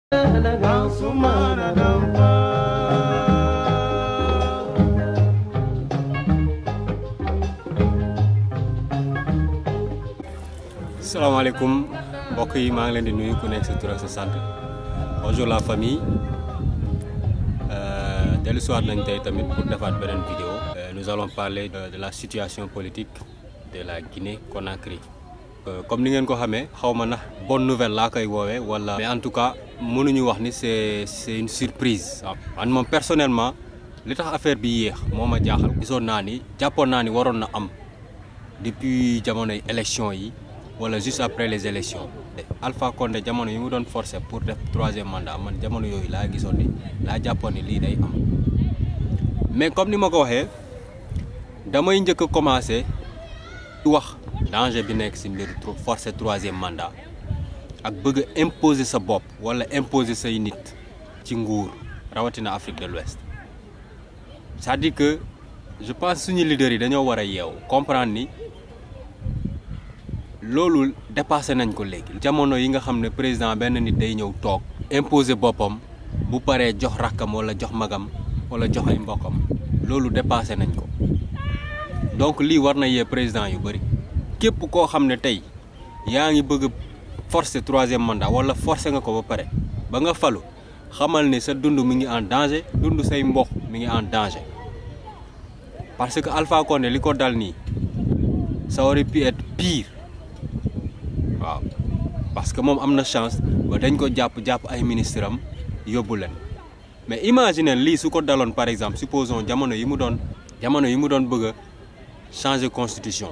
Salaamaaleykum mbokk yi maa ngi leen di nuyu ku nekk sa tur ak sa sant bonjour la famille dellu si waat nañ tey tamit pour defaat beneen vidéo. Nous allons parler de la situation politique de la Guinée-Conakry. Comme ni ngeen ko xamee xaw ma ndax bonne nouvelle laa koy woowee wala. Mais en tout cas mënuñu wax ni c'est une surprise. man moom personnellement li tax affaire bi yéex moo ma jaaxal. gisoon naa ni jàppoon naa ni waroon na am depuis jamonoy élection yi. wala juste après les élections Alpha Condé jamono yi mu doon forcer pour def 3e mandat man jamono yooyu laa gisoon ni laa jàppoon ni lii day am mais comme ni ma ko waxee damay njëkk a commencer wax danger bi nekk ci mbir forcer 3e mandat ak bëgg a imposer sa bopp wala imposer say nit ci nguur rawatina Afrique de l'Ouest c'est-à-dire que je pense suñu leaders yi dañoo war a yeewu comprendre ni loolu dépassé nañ ko léegi. jamono yi nga xam ne président benn nit day ñëw toog imposer boppam bu paree jox rakkam wala jox magam wala jox ay mbokkam loolu dépassé nañ ko donc lii war na yee président yu bëri képp koo xam ne tey yaa ngi bëgg forcer 3e mandat wala forcer nga ko ba pare ba nga falu xamal ne sa dund mi ngi en danger dund say mbokk mi ngi en danger parce que Alpha Condé li ko dal nii ça aurait pu être pire. waaw parce que moom am na chance ba dañ ko jàpp ay ministre am yóbbu leen mais imagine lii su ko daloon par exemple supposons jamono yi mu doon bëgg a changer constitution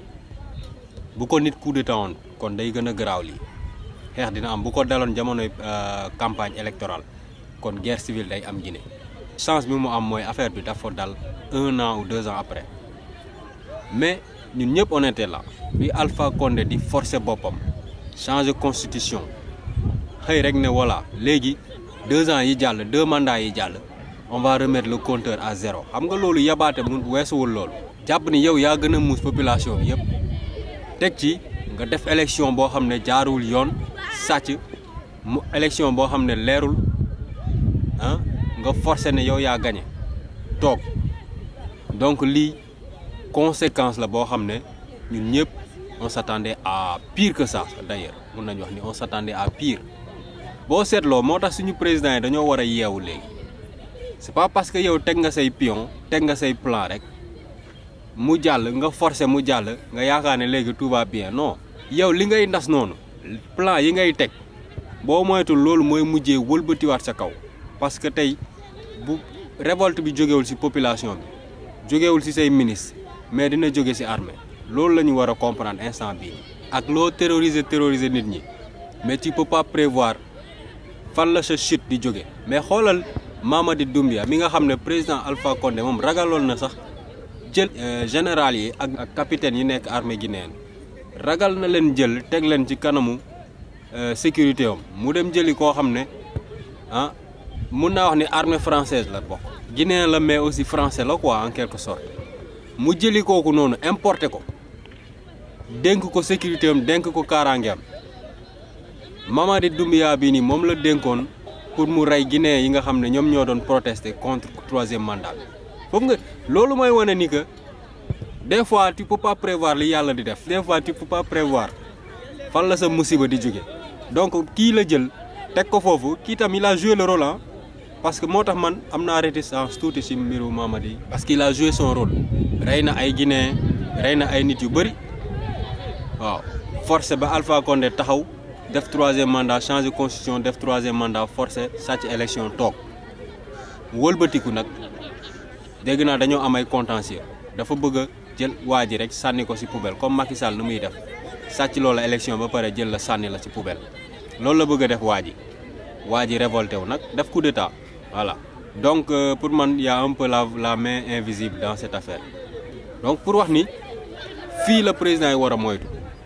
bu ko nit coup d'état woon kon day gën a garaaw lii xeex dina am bu ko daloon jamonoy campagne électorale kon guerre civile day am Guinée. chance bi mu am mooy affaire bi dafa dal 1 an ou 2 ans après mais ñun ñëpp on était là bi Alpha Condé di forcer boppam changer constitution xëy rek ne voilà léegi 2 ans yi jàll 2 mandats yi jàll on va remettre le compteur à 0 xam nga loolu yabaate mu weesuwul loolu. jàpp ni yow yaa gën a muus population bi yëpp teg ci nga def élection boo xam ne jaarul yoon sàcc mu élection boo xam ne leerul ah nga forcer ne yow yaa gagné toog donc lii. conséquence la boo xam ne ñun ñëpp on s'attendait à pire que ça d'ailleurs mun nañu wax ni on s'attendait à pire boo seetloo moo tax suñu président yi dañoo war a yeewu léegi c'est pas parce que yow teg nga say pion teg nga say plan rek mu jàll nga forcer mu jàll nga yaakaar ne léegi tout va bien non yow li ngay ndas noonu plan yi ngay teg boo moytul loolu mooy mujjee wëlbatiwaat sa kaw parce que tey bu révolte bi jógewul ci population bi jógewul ci say ministre mais dina jóge ci armée loolu la ñu war a comprendre instant bii ak loo terroriser nit ñi mais tu peux pas prévoir fan la sa chute di jóge mais xoolal Mamadi Doumbouya mi nga xam ne président Alpha Condé moom ragaloon na sax jël général yi ak capitaine yi nekk armée guinéenne ragal na leen jël teg leen ci kanamu sécurité am mu dem jëli koo xam ne ah mun naa wax ni armée française la bokk guinéen la mais aussi français la quoi en quelque sorte mu jëli kooku noonu importé ko dénk ko sécurité am dénk ko kaaraangeem Mamadi Doumbouya bii nii moom la dénkoon pour mu rey guinéen yi nga xam ne ñoom ñoo doon protester contre 3e mandat foofu nga loolu mooy wane ni que des fois tu peux pas prévoir li yàlla di def des fois tu peux pas prévoir fan la sa musiba di jóge donc kii la jël teg ko foofu kii tam il a joué le rôle parce que moo tax man am naa réticence tuuti ci mbiru Mamadi parce qu'il a joué son rôle rey na ay Guinéen rey na ay nit yu bëri waaw forcé ba Alpha Condé taxaw def 3e mandat changer constitution def 3e mandat forcé sàcc élection toog wëlbatiku nag dégg naa dañoo am ay contentieux dafa bëgg a jël waa ji rek sànni ko ci poubelle comme Macky Sall nu muy def sàcc loola élection ba pare jël la sànni la ci poubelle loolu la bëgg a def waa ji révolté wu nag def coup d'état voilà donc pour man y a un peu la main invisible dans cette affaire donc pour wax ni fii la président yi war a moytu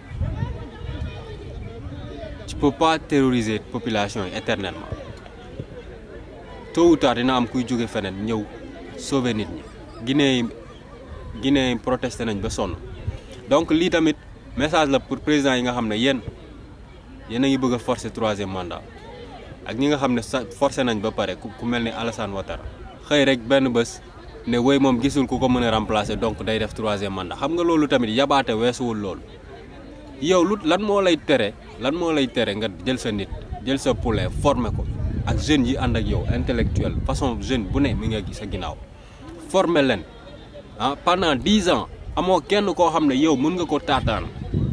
tu peux pas terroriser population yi éternellement tôt ou tard dina am kuy jóge feneen ñëw sauver nit ñi Guinée yi protesté nañ ba sonn donc lii tamit message la pour président yi nga xam ne yéen a ngi bëgg a forcer 3e mandat ak ñi nga xam ne forcé nañ ba pare ku mel ni Alassane Ouattara xëy rek benn bés ne woy moom gisul ku ko mën a remplacer donc day def 3e mandat xam nga loolu tamit yabaate weesuwul loolu yow lan moo lay tere nga jël sa nit jël sa poulain former ko ak jeunes yi ànd ak yow intellectuel façon jeune bu ne mi nga gis sa ginnaaw former leen pendant 10 ans amoo kenn koo xam ne yow mën nga ko taataan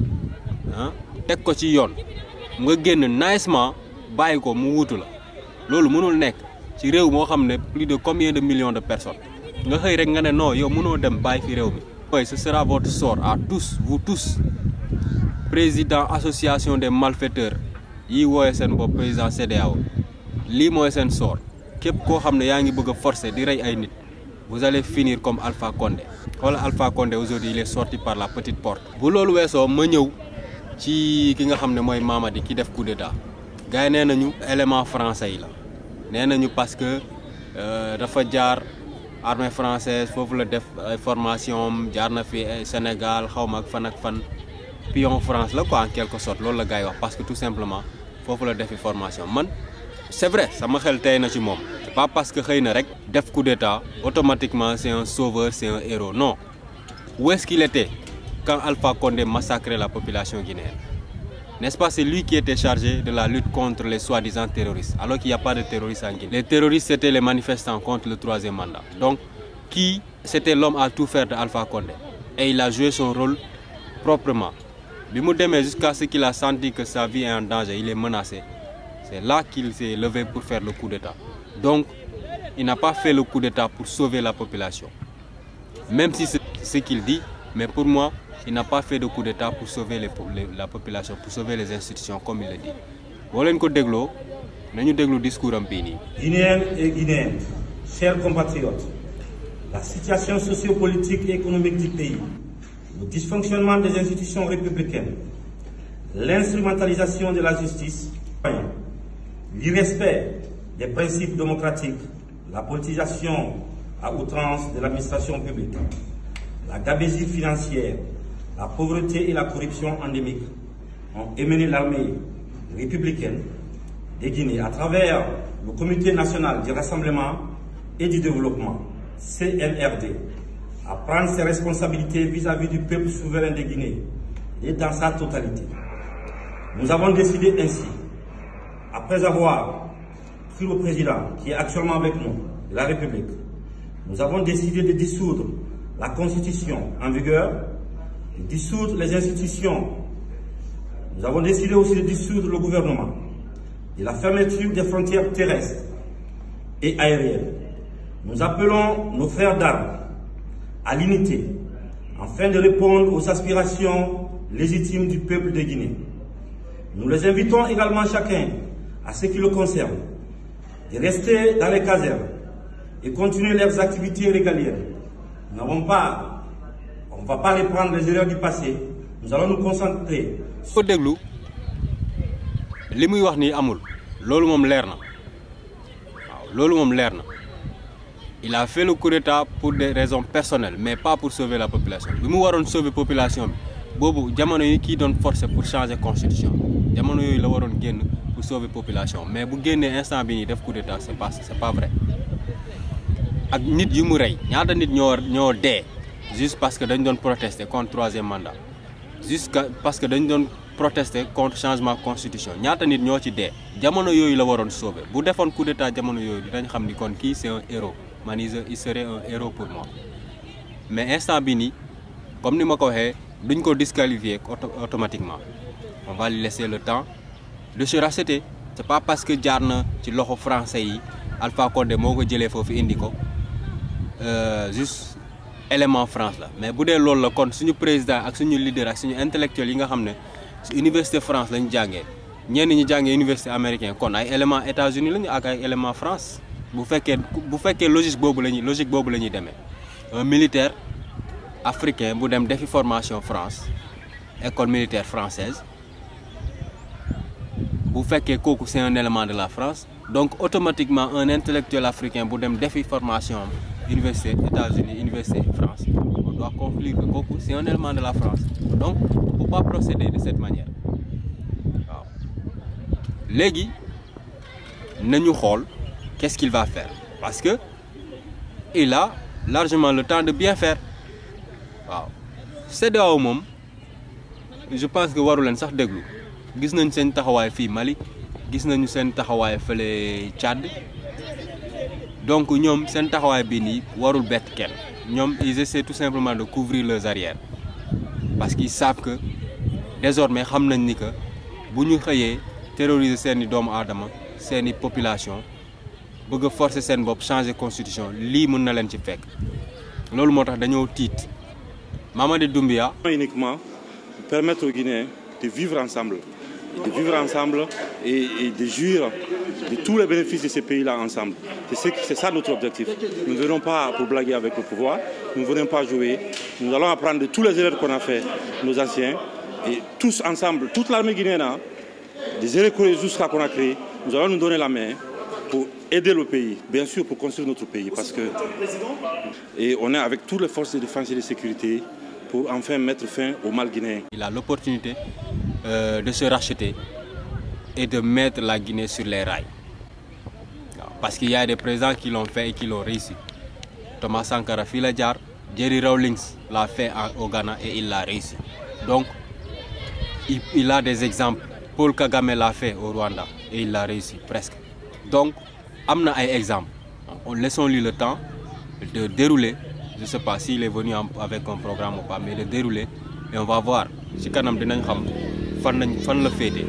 teg ko ci yoon nga génn nicement bàyyi ko mu wuutu la loolu mënul nekk ci réew moo xam ne plus de combien de millions de personnes nga xëy rek nga ne non yow mënoo dem bàyyi fi réew mi. mooy ce sera votre sort à tous vous tous président association des malfaiteurs yi wooye seen bopp président CEDEAO lii mooy seen sort képp koo xam ne yaa ngi bëgg a forcer di rey ay nit vous allez finir comme Alpha Condé. wala Alpha Condé aujourd'hui il est sorti par la petite porte. bu loolu weesoo ma ñëw ci ki nga xam ne mooy Mamadi ki def coup d'état gars yi nee nañu élément français yi la nee nañu parce que dafa jaar armée française foofu la def ay formation jaar na fi Sénégal xaw ma ak fan pion France la quoi en quelque sorte loolu la gars yi wax parce que tout simplement foofu la defi formation man c'est vrai sama xel tey na ci moom c'est pas parce que xëy na rek def coup d'état automatiquement c'est un sauveur c'est un héros non où est-ce qu'il était quand Alpha Condé massacrait la population guinéenne? N'est-ce pas, c'est lui qui était chargé de la lutte contre les soi-disant terroristes, alors qu'il n'y a pas de terroristes en Guinée. Les terroristes, c'était les manifestants contre le 3e mandat. Donc, c'était l'homme à tout faire de Alpha Condé. Et il a joué son rôle proprement. Bimoudeme, jusqu'à ce qu'il a senti que sa vie est en danger, il est menacé. C'est là qu'il s'est levé pour faire le coup d'état. Donc, il n'a pas fait le coup d'état pour sauver la population. Même si c'est ce qu'il dit, mais pour moi, il n'a pas fait de coup d'état pour sauver la population, pour sauver les institutions, comme il le dit. Voilà nous discours en pays. Guinéennes et Guinéens, chers compatriotes, la situation sociopolitique et économique du pays, le dysfonctionnement des institutions républicaines, l'instrumentalisation de la justice, l'irrespect des principes démocratiques, la politisation à outrance de l'administration publique, la gabegie financière, la pauvreté et la corruption endémique ont émené l'armée républicaine de Guinée à travers le Comité national du rassemblement et du développement, CNRD, à prendre ses responsabilités vis-à-vis du peuple souverain de Guinée et dans sa totalité. Nous avons décidé ainsi, après avoir pris le président qui est actuellement avec nous, de la République, nous avons décidé de dissoudre la Constitution en vigueur, de dissoudre les institutions. Nous avons décidé aussi de dissoudre le gouvernement, de la fermeture des frontières terrestres et aériennes. Nous appelons nos frères d'armes à l'unité afin de répondre aux aspirations légitimes du peuple de Guinée. Nous les invitons également chacun, à ce qui le concerne, de rester dans les casernes et continuer leurs activités régaliennes. On ne va pas reprendre les erreurs du passé. Nous allons nous concentrer. li muy wax ni amul loolu moom leer na waaw loolu moom leer na il a fait le coup d'état pour des raisons personnelles mais pas pour sauver la population bi mu waroon sauver population bi boobu jamono yi kii doon forcer pour changer constitution jamono yooyu la waroon génn pour sauver population mais bu génnee instant bi nii def coup d'état c'est pas vrai ak nit yu mu rey ñaata nit ñoo dee juste parce que dañ doon protester contre 3e mandat juste parce que dañ doon protester contre changement constitution ñaata nit ñoo ci dee jamono yooyu la waroon sauver bu defoon coup d'état jamono yooyu dinañ xam ni kon kii c'est un héros man il serait un héros pour moi mais instant bi nii comme ni ma ko waxee duñ ko disqualifier automatiquement on va lui laisser le temps de se racheter c'est pas parce que jaar na ci loxo français yi Alpha Condé moo ko jëlee foofu indi ko juste élément France la mais bu dee loolu la kon suñu président ak suñu leader ak suñu intellectuel yi nga xam ne ci université France lañu jàngee ñenn ñi jàngee université américain kon ay élément États-Unis lañu ak ay élément France bu fekkee logique boobu la ñuy demee un militaire africain bu dem defi formation France école militaire française bu fekkee kooku c'est un élément de la France donc automatiquement un intellectuel africain bu dem defi formation université États-Unis université France on doit conclure que kooku c'est un élément de la France donc faut pas procéder de cette manière waaw léegi nañu xool qu'est-ce qu'il va faire parce que il a largement le temps de bien faire waaw CEDEAO moom je pense que waru leen sax déglu gis nañ seen taxawaay fii Mali gis nañu seen taxawaay fële Tchad donc ñoom seen taxawaay bii nii warul bett kenn ñoom ils essaient tout simplement de couvrir leurs arrières parce qu'ils savent que désormais xam nañ ni que bu ñu xëyee terroriser seeni doomu aadama seeni population bëgg a forcer seen bopp changer constitution lii mën na leen ci fekk loolu moo tax dañoo tiit Mamadi Doumbouya uniquement permettre aux Guinéens de vivre ensemble et de jouir de tous les bénéfices de ces pays-là ensemble. C'est ça notre objectif. Nous ne venons pas pour blaguer avec le pouvoir, nous ne venons pas jouer. Nous allons apprendre de tous les erreurs qu'on a fait, nos anciens, et tous ensemble, toute l'armée guinéenne, des erreurs qu'on a créées, nous allons nous donner la main pour aider le pays, bien sûr pour construire notre pays. Parce que, et on est avec toutes les forces de défense et de sécurité pour enfin mettre fin au mal guinéen. Il a l'opportunité de se racheter et de mettre la Guinée sur les rails. Parce qu'il y a des présidents qui l'ont fait et qui l'ont réussi. Thomas Sankara Filadjar, Jerry Rawlings l'a fait au Ghana et il l'a réussi. Donc, il a des exemples. Paul Kagame l'a fait au Rwanda et il l'a réussi presque. Donc, amna ay exemple. Laissons-lui le temps de dérouler. Je ne sais pas s'il est venu avec un programme ou pas, mais de dérouler. Et on va voir. Si kanam dinañ xam fan la fété.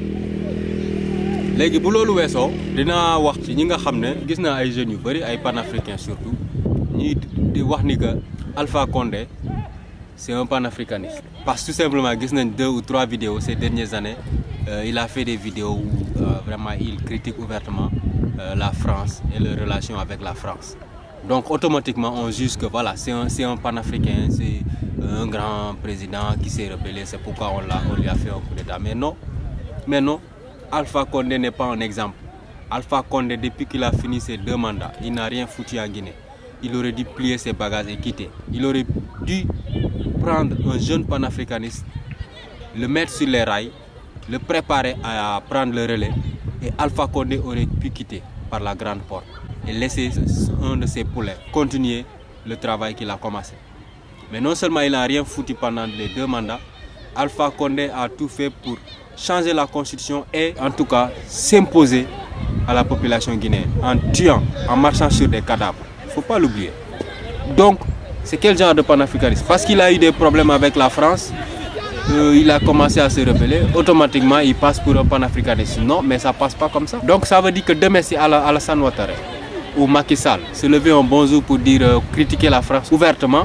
Légui bu lolu wesso dina wax ci ñi nga xamné gis na ay jeunes yu bari ay panafricains surtout ñi di wax ni que Alpha Condé c'est un panafricaniste. Parce que tout simplement gis nañ 2 ou 3 vidéos ces dernières années, il a fait des vidéos où vraiment il critique ouvertement la France et leurs relations avec la France. Donc automatiquement on juge que voilà, c'est un panafricain, c'est un grand président qui s'est rebellé, c'est pourquoi on lui a fait un coup d'état. Mais non, Alpha Condé n'est pas un exemple. Alpha Condé, depuis qu'il a fini ses 2 mandats, il n'a rien foutu en Guinée. Il aurait dû plier ses bagages et quitter. Il aurait dû prendre un jeune panafricaniste, le mettre sur les rails, le préparer à prendre le relais et Alpha Condé aurait pu quitter par la grande porte et laisser un de ses poulets continuer le travail qu'il a commencé. Mais non seulement il n'a rien foutu pendant les 2 mandats, Alpha Condé a tout fait pour changer la constitution et en tout cas s'imposer à la population guinéenne en tuant, en marchant sur des cadavres. Il ne faut pas l'oublier. Donc, c'est quel genre de panafricanisme? Parce qu'il a eu des problèmes avec la France, il a commencé à se rebeller, automatiquement il passe pour un panafricaniste. Non, mais ça ne passe pas comme ça. Donc ça veut dire que demain c'est Alassane Ouattara ou Macky Sall se lever un bon jour pour dire critiquer la France ouvertement.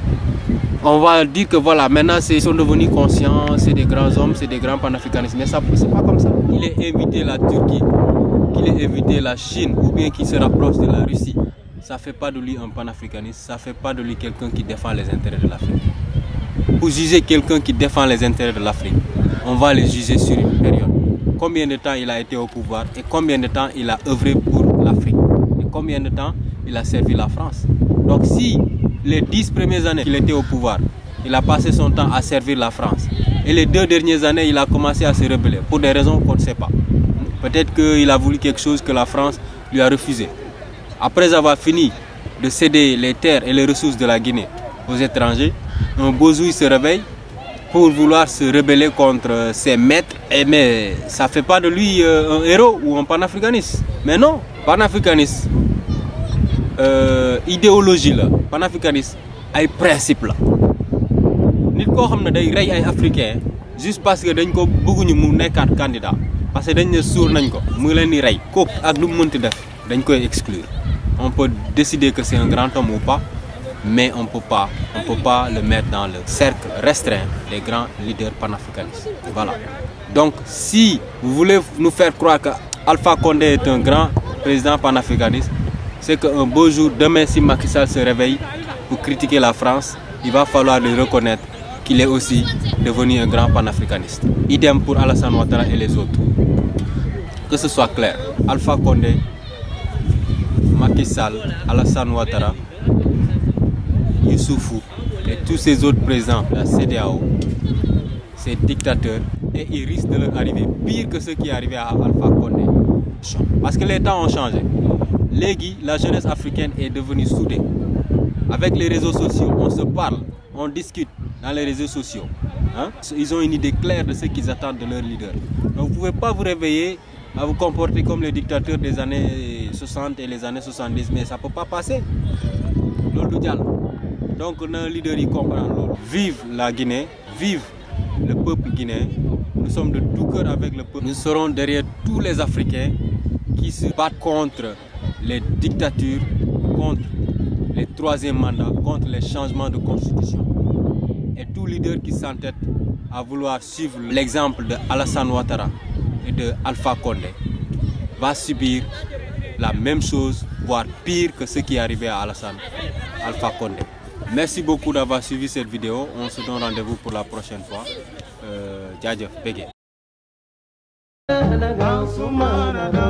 On va dire que voilà, maintenant ils sont devenus conscients, c'est des grands hommes, c'est des grands panafricanistes. Mais ça c'est pas comme ça. Il est invité la Turquie, qu'il ait invité la Chine ou bien qu'il se rapproche de la Russie. Ça ne fait pas de lui un panafricaniste, ça ne fait pas de lui quelqu'un qui défend les intérêts de l'Afrique. Pour juger quelqu'un qui défend les intérêts de l'Afrique, on va le juger sur une période. Combien de temps il a été au pouvoir et combien de temps il a œuvré pour l'Afrique et combien de temps il a servi la France. Donc si les 10 premières années qu'il était au pouvoir, il a passé son temps à servir la France et les 2 dernières années il a commencé à se rebeller pour des raisons qu'on ne sait pas. Peut-être qu'il a voulu quelque chose que la France lui a refusé. Après avoir fini de céder les terres et les ressources de la Guinée aux étrangers, un beau jour il se réveille pour vouloir se rebeller contre ses maîtres. Mais ça ne fait pas de lui un héros ou un panafricaniste. Mais non, panafricaniste, idéologie là, panafricaniste, ay principe là. Nit ko xamne day ray ay africain juste parce que dañ ko bëgguñu mu nekkat candidat parce que dañ ne sour nañ ko mu leen di ray ko ak lu mu mënti def dañ koy exclure. On peut décider que c'est un grand homme ou pas, mais on ne peut pas le mettre dans le cercle restreint des grands leaders panafricanistes. Voilà. Donc, si vous voulez nous faire croire qu'Alpha Condé est un grand président panafricaniste, c'est qu'un beau jour, demain, si Macky Sall se réveille pour critiquer la France, il va falloir lui reconnaître qu'il est aussi devenu un grand panafricaniste. Idem pour Alassane Ouattara et les autres. Que ce soit clair. Alpha Condé, Macky Sall, Alassane Ouattara, Youssoufou et tous ces autres présidents de la CEDEAO, ces dictateurs, et ils risquent de leur arriver pire que ce qui est arrivé à Alpha Condé. option. Parce que les temps ont changé. Légui, la jeunesse africaine est devenue soudée. Avec les réseaux sociaux, on se parle, on discute dans les réseaux sociaux. Hein? Ils ont une idée claire de ce qu'ils attendent de leur leader. Donc vous ne pouvez pas vous réveiller à vous comporter comme les dictateurs des années 60 et les années 70, mais ça ne peut pas passer. Donc nos leaders y comprennent. Vive la Guinée, vive le peuple guinéen. Nous sommes de tout cœur avec le peuple. Nous serons derrière tous les Africains qui se battent contre les dictatures, contre les troisièmes mandats, contre les changements de constitution. Et tout leader qui s'entête à vouloir suivre l'exemple de Alassane Ouattara et de Alpha Condé va subir la même chose, voire pire que ce qui est arrivé à Alassane Alpha Condé. Merci beaucoup d'avoir suivi cette vidéo. On se donne rendez-vous pour la prochaine fois. Djadjef, Bégué.